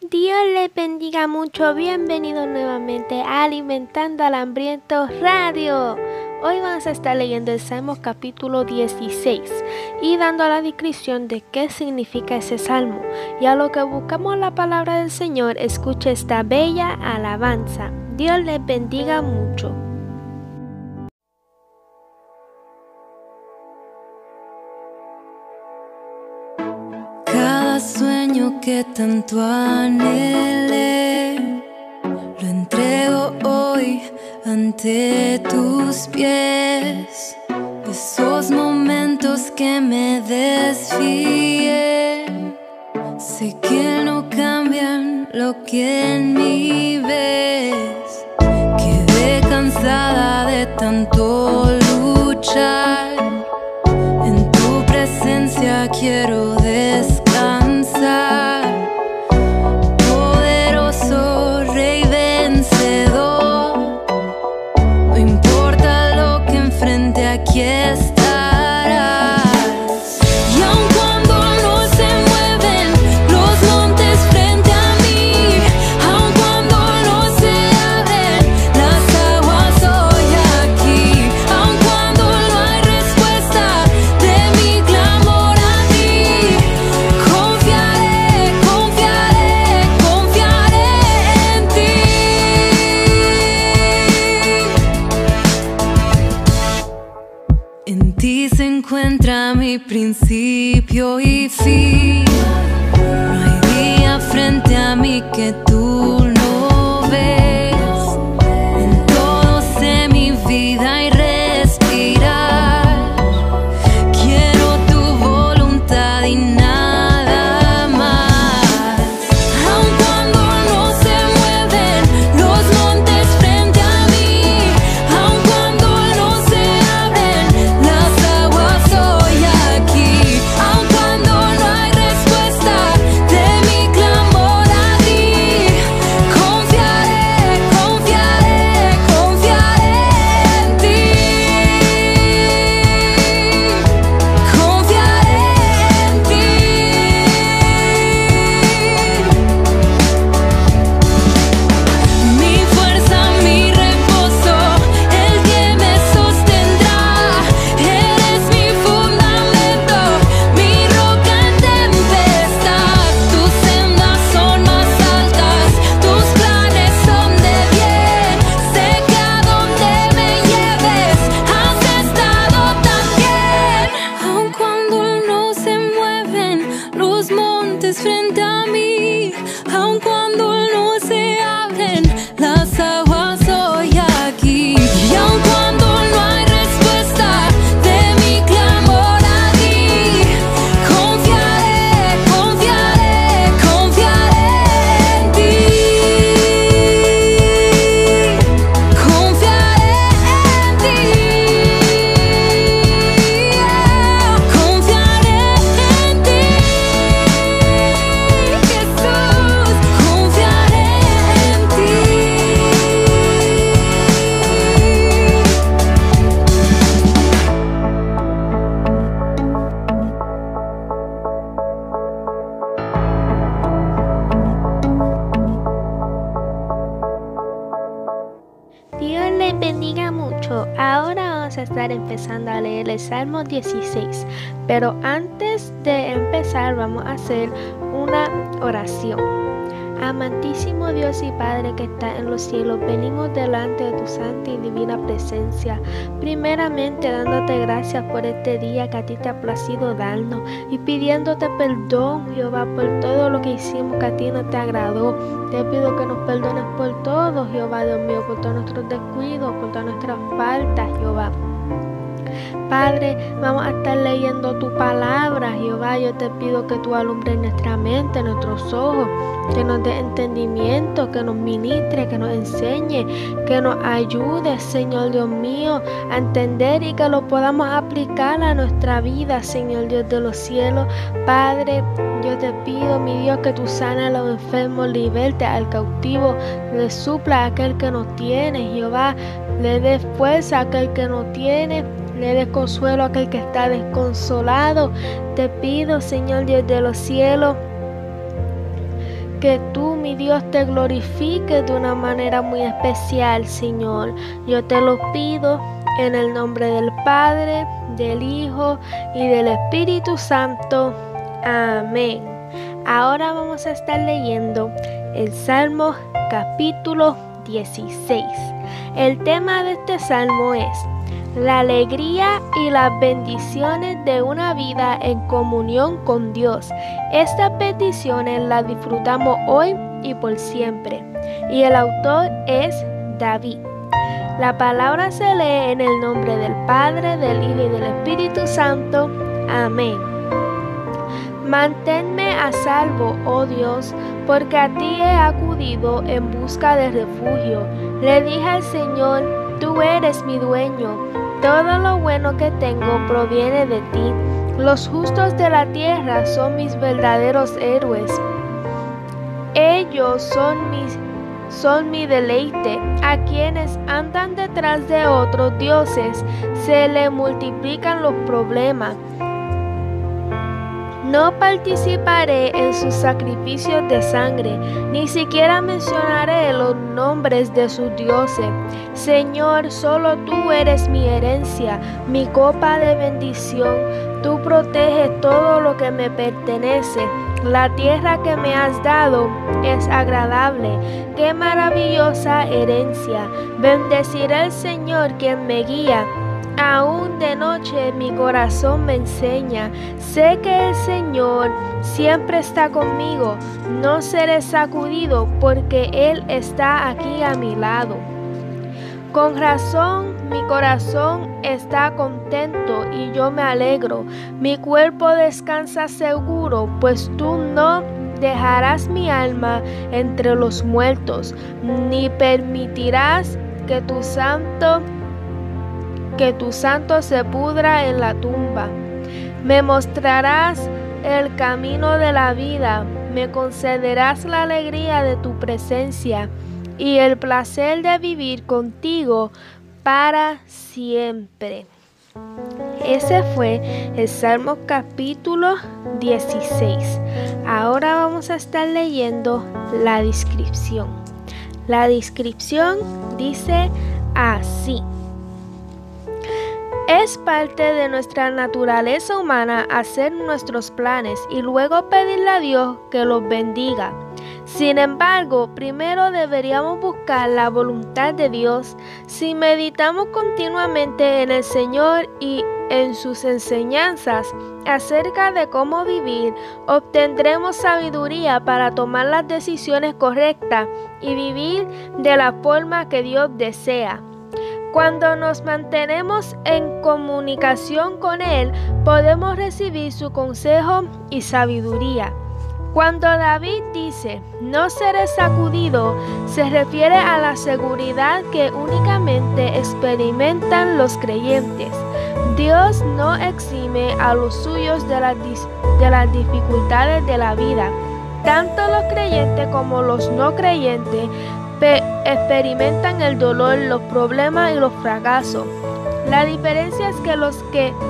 Dios les bendiga mucho, bienvenidos nuevamente a Alimentando al Hambriento Radio. Hoy vamos a estar leyendo el Salmo capítulo 16 y dando la descripción de qué significa ese salmo. Y a lo que buscamos la palabra del Señor, escuche esta bella alabanza. Dios les bendiga mucho. Cada sueño que tanto anhelé, lo entrego hoy ante tus pies. Esos momentos que me desfié, sé que no cambian lo que en mí ves. Quedé cansada de tanto luchar, en tu presencia quiero descansar. Poderoso Rey vencedor, no importa lo que enfrente, aquí estarás. Y aun cuando no se mueven los montes frente a mí, aun cuando no se abren las aguas, hoy aquí. Aun cuando no hay respuesta de mi clamor a ti, confiaré, confiaré, confiaré en ti. En ti se encuentra mi principio y fin. No hay día frente a mí que tú no ves. En todo sé mi vida y respirar. Quiero tu voluntad y nada más. Aun cuando no se mueven los montes frente a mí, aun cuando no se abren las aguas, hoy aquí. Aun cuando no hay respuesta de mi clamor a ti, confiaré, confiaré, confiaré en ti. Confiaré en ti. Mi fuerza, mi reposo, el que me sostendrá. Eres mi fundamento, mi roca en tempestad. Tus sendas son más altas, tus planes son de bien. Sé que a donde me lleves has estado también. Aun cuando no se mueven los montes frente a mí, aun cuando no se abren las aguas, hoy aquí. Y aun cuando no hay respuesta de mi clamor a ti, confiaré, confiaré, confiaré en ti. Confiaré en ti. Confiaré en ti, Jesús. Confiaré en ti. Dios les bendiga mucho. Ahora vamos a estar empezando a leer el Salmo 16. Pero antes de empezar vamos a hacer una oración. Amantísimo Dios y Padre que está en los cielos, venimos delante de tu santa y divina presencia. Primeramente dándote gracias por este día que a ti te ha placido darnos y pidiéndote perdón, Jehová, por todo lo que hicimos que a ti no te agradó. Te pido que nos perdones por todo, Jehová, Dios mío, por todos nuestros descuidos, por todas nuestras faltas, Jehová. Padre, vamos a estar leyendo tu palabra, Jehová. Yo te pido que tú alumbres nuestra mente, nuestros ojos, que nos dé entendimiento, que nos ministre, que nos enseñe, que nos ayude, Señor Dios mío, a entender y que lo podamos aplicar a nuestra vida, Señor Dios de los cielos. Padre, yo te pido, mi Dios, que tú sanes a los enfermos, liberte al cautivo, le supla a aquel que no tiene, Jehová, le dé fuerza a aquel que no tiene, le des consuelo a aquel que está desconsolado. Te pido, Señor Dios de los cielos, que tú, mi Dios, te glorifiques de una manera muy especial, Señor. Yo te lo pido en el nombre del Padre, del Hijo y del Espíritu Santo. Amén. Ahora vamos a estar leyendo el Salmo capítulo 16. El tema de este salmo es la alegría y las bendiciones de una vida en comunión con Dios. Estas bendiciones las disfrutamos hoy y por siempre. Y el autor es David. La palabra se lee en el nombre del Padre, del Hijo y del Espíritu Santo. Amén. Manténme a salvo, oh Dios, porque a ti he acudido en busca de refugio. Le dije al Señor, tú eres mi dueño. Todo lo bueno que tengo proviene de ti. Los justos de la tierra son mis verdaderos héroes. Ellos son mi deleite. A quienes andan detrás de otros dioses se le multiplican los problemas. No participaré en sus sacrificios de sangre, ni siquiera mencionaré los nombres de sus dioses. Señor, solo tú eres mi herencia, mi copa de bendición. Tú proteges todo lo que me pertenece. La tierra que me has dado es agradable. ¡Qué maravillosa herencia! Bendeciré al Señor quien me guía. Aún de noche mi corazón me enseña. Sé que el Señor siempre está conmigo. No seré sacudido porque Él está aquí a mi lado. Con razón mi corazón está contento y yo me alegro. Mi cuerpo descansa seguro, pues tú no dejarás mi alma entre los muertos, ni permitirás que tu santo se pudra en la tumba. Me mostrarás el camino de la vida, me concederás la alegría de tu presencia y el placer de vivir contigo para siempre. Ese fue el Salmo capítulo 16. Ahora vamos a estar leyendo la descripción. La descripción dice así. Es parte de nuestra naturaleza humana hacer nuestros planes y luego pedirle a Dios que los bendiga. Sin embargo, primero deberíamos buscar la voluntad de Dios. Si meditamos continuamente en el Señor y en sus enseñanzas acerca de cómo vivir, obtendremos sabiduría para tomar las decisiones correctas y vivir de la forma que Dios desea. Cuando nos mantenemos en comunicación con Él, podemos recibir su consejo y sabiduría. Cuando David dice, no seré sacudido, se refiere a la seguridad que únicamente experimentan los creyentes. Dios no exime a los suyos de las dificultades de la vida. Tanto los creyentes como los no creyentes experimentan el dolor, los problemas y los fracasos. La diferencia es que los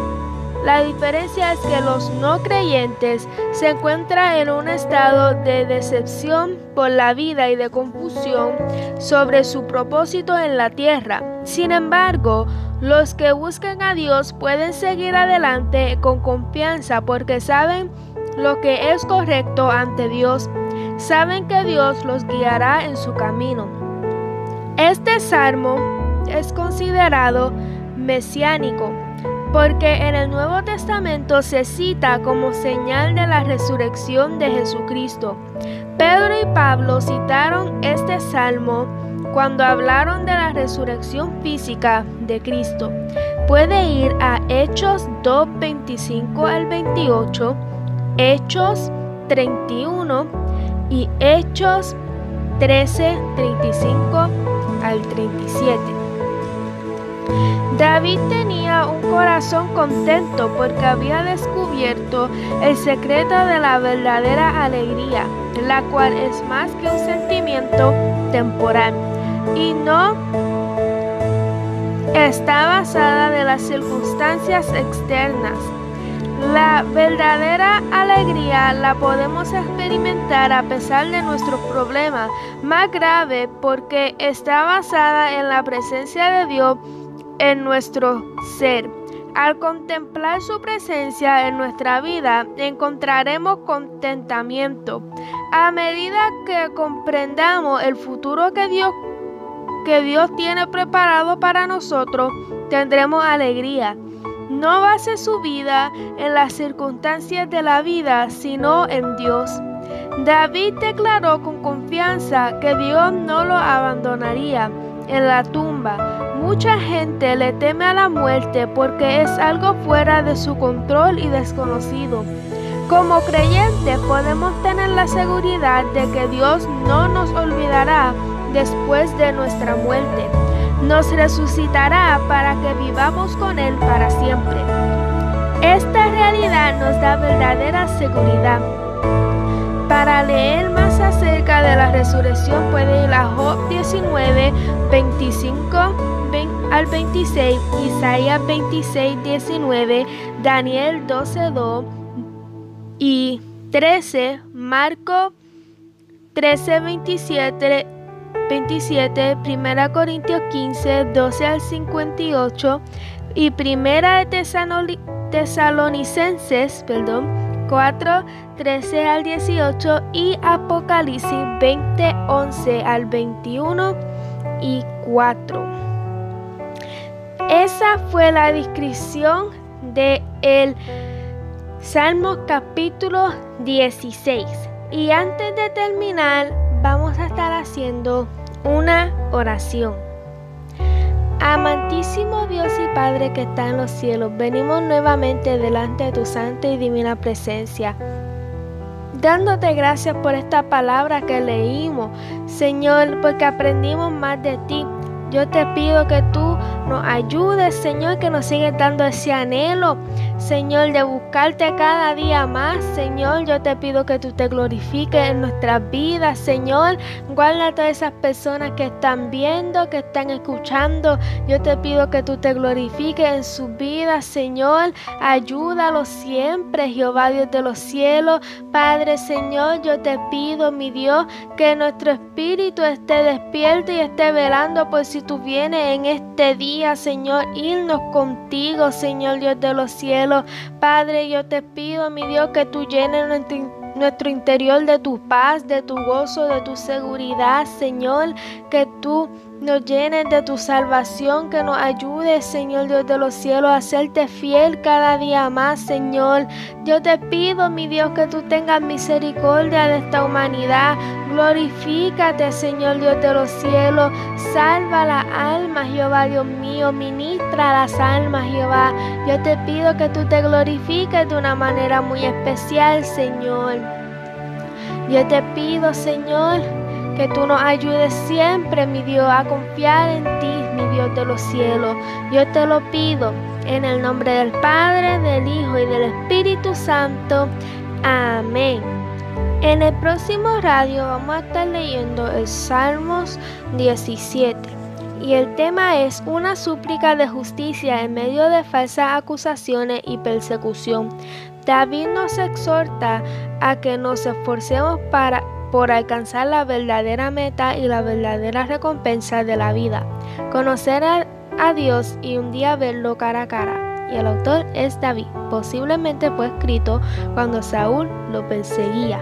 no creyentes se encuentran en un estado de decepción por la vida y de confusión sobre su propósito en la tierra. Sin embargo, los que buscan a Dios pueden seguir adelante con confianza porque saben lo que es correcto ante Dios. Saben que Dios los guiará en su camino. Este salmo es considerado mesiánico porque en el Nuevo Testamento se cita como señal de la resurrección de Jesucristo. Pedro y Pablo citaron este salmo cuando hablaron de la resurrección física de Cristo. Puede ir a Hechos 2:25 al 28, Hechos 31 y Hechos 13:35 al 37. David tenía un corazón contento porque había descubierto el secreto de la verdadera alegría, la cual es más que un sentimiento temporal y no está basada en las circunstancias externas. La verdadera alegría la podemos experimentar a pesar de nuestros problemas más graves porque está basada en la presencia de Dios en nuestro ser. Al contemplar su presencia en nuestra vida, encontraremos contentamiento. A medida que comprendamos el futuro que Dios tiene preparado para nosotros, tendremos alegría. No base su vida en las circunstancias de la vida, sino en Dios. David declaró con confianza que Dios no lo abandonaría en la tumba. Mucha gente le teme a la muerte porque es algo fuera de su control y desconocido. Como creyentes podemos tener la seguridad de que Dios no nos olvidará después de nuestra muerte. Nos resucitará para que vivamos con Él para siempre. Esta realidad nos da verdadera seguridad. Para leer más acerca de la resurrección puede ir a Job 19, 25 al 26, Isaías 26, 19, Daniel 12, 2 y 13, Marcos 13, 27, 1 Corintios 15, 12 al 58 y 1 Tesalonicenses 4, 13 al 18 y Apocalipsis 20, 11 al 21 y 4. Esa fue la descripción de el Salmo capítulo 16. Y antes de terminar, vamos a estar haciendo una oración. Amantísimo Dios y Padre que está en los cielos, venimos nuevamente delante de tu santa y divina presencia, dándote gracias por esta palabra que leímos, Señor, porque aprendimos más de ti. Yo te pido que tú nos ayudes, Señor, que nos sigas dando ese anhelo, Señor, de buscarte cada día más. Señor, yo te pido que tú te glorifiques en nuestras vidas, Señor. Guarda a todas esas personas que están viendo, que están escuchando. Yo te pido que tú te glorifiques en sus vidas, Señor. Ayúdalos siempre, Jehová Dios de los cielos. Padre, Señor, yo te pido, mi Dios, que nuestro espíritu esté despierto y esté velando por si tú vienes en este día, Señor, irnos contigo, Señor Dios de los cielos. Padre, yo te pido, mi Dios, que tú llenes nuestro interior de tu paz, de tu gozo, de tu seguridad, Señor, que tú nos llenes de tu salvación, que nos ayudes, Señor Dios de los cielos, a hacerte fiel cada día más, Señor. Yo te pido, mi Dios, que tú tengas misericordia de esta humanidad. Glorifícate, Señor Dios de los cielos. Salva las almas, Jehová Dios mío. Ministra las almas, Jehová. Yo te pido que tú te glorifiques de una manera muy especial, Señor. Yo te pido, Señor, que tú nos ayudes siempre, mi Dios, a confiar en ti, mi Dios de los cielos. Yo te lo pido en el nombre del Padre, del Hijo y del Espíritu Santo. Amén. En el próximo radio vamos a estar leyendo el Salmos 17. Y el tema es una súplica de justicia en medio de falsas acusaciones y persecución. David nos exhorta a que nos esforcemos por alcanzar la verdadera meta y la verdadera recompensa de la vida, conocer a Dios y un día verlo cara a cara. Y el autor es David, posiblemente fue escrito cuando Saúl lo perseguía.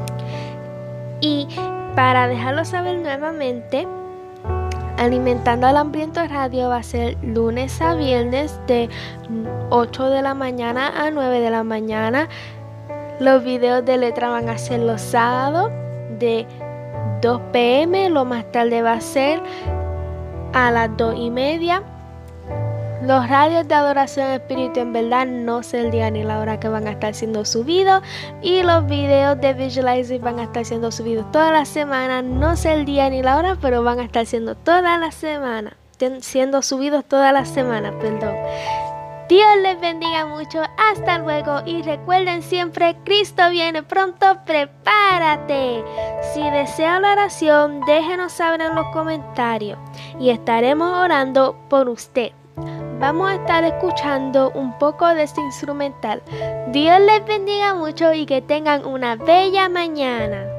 Y para dejarlo saber nuevamente, Alimentando al Hambriento Radio va a ser lunes a viernes de 8 de la mañana a 9 de la mañana. Los videos de letra van a ser los sábados de 2 p.m. Lo más tarde va a ser a las 2:30. Los radios de adoración espíritu en verdad no sé el día ni la hora que van a estar siendo subidos. Y los videos de Visualize van a estar siendo subidos toda la semana. No sé el día ni la hora, pero van a estar siendo toda la semana. Siendo subidos toda la semana, perdón. Dios les bendiga mucho. Hasta luego. Y recuerden siempre, Cristo viene pronto. Prepárate. Si desea la oración, déjenos saber en los comentarios. Y estaremos orando por usted. vamos a estar escuchando un poco de este instrumental. Dios les bendiga mucho y que tengan una bella mañana.